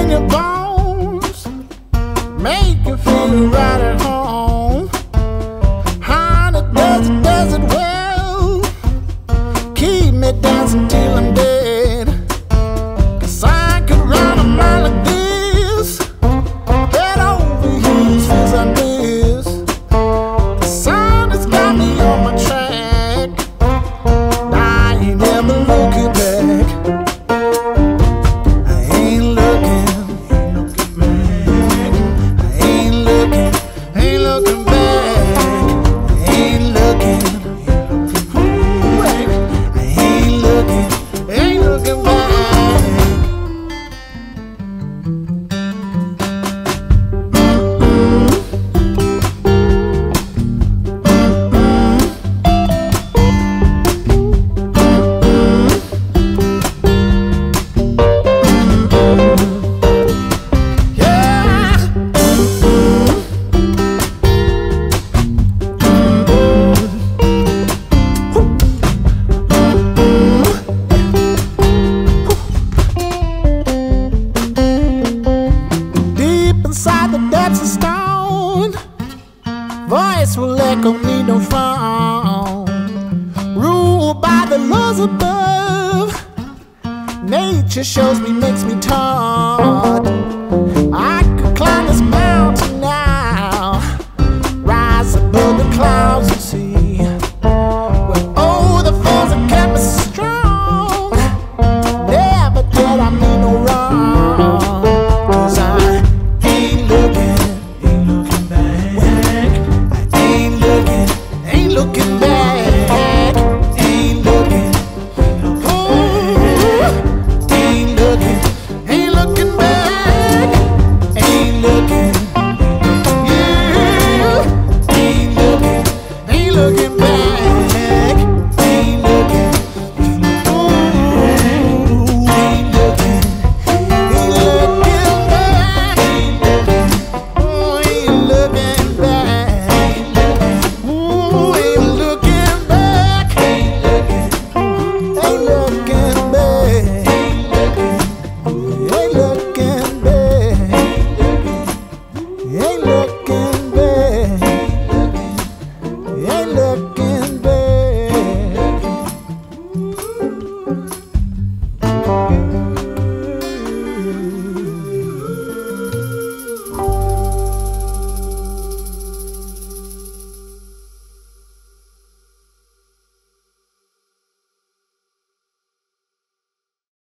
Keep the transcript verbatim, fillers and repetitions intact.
in your bones, make you feel right at home. Honey, does it, does it well, keep me dancing till I'm dead. 'Cause I could run a mile like this, head over heels, feels like this. The sun has got me on my track, I ain't never looking back. I ain't looking, I ain't looking, ain't looking back. I ain't looking, I ain't looking, ain't looking back. Inside the depths of stone, voice will echo, need no phone. Ruled by the laws above, nature shows me, makes me tall.